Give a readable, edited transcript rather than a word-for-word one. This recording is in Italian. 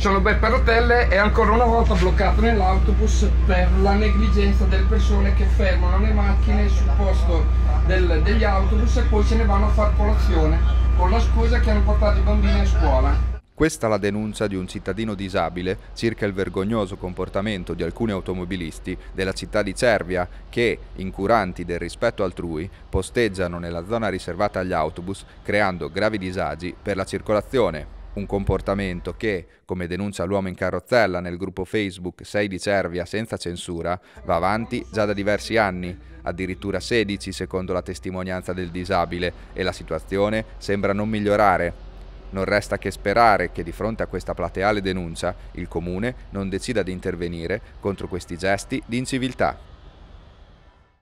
Ciano Beppe Rotelle è ancora una volta bloccato nell'autobus per la negligenza delle persone che fermano le macchine sul posto degli autobus e poi se ne vanno a far colazione con la scusa che hanno portato i bambini a scuola. Questa la denuncia di un cittadino disabile circa il vergognoso comportamento di alcuni automobilisti della città di Cervia che, incuranti del rispetto altrui, posteggiano nella zona riservata agli autobus creando gravi disagi per la circolazione. Un comportamento che, come denuncia l'uomo in carrozzella nel gruppo Facebook 6 di Cervia senza censura, va avanti già da diversi anni, addirittura 16 secondo la testimonianza del disabile, e la situazione sembra non migliorare. Non resta che sperare che di fronte a questa plateale denuncia il Comune non decida di intervenire contro questi gesti di inciviltà.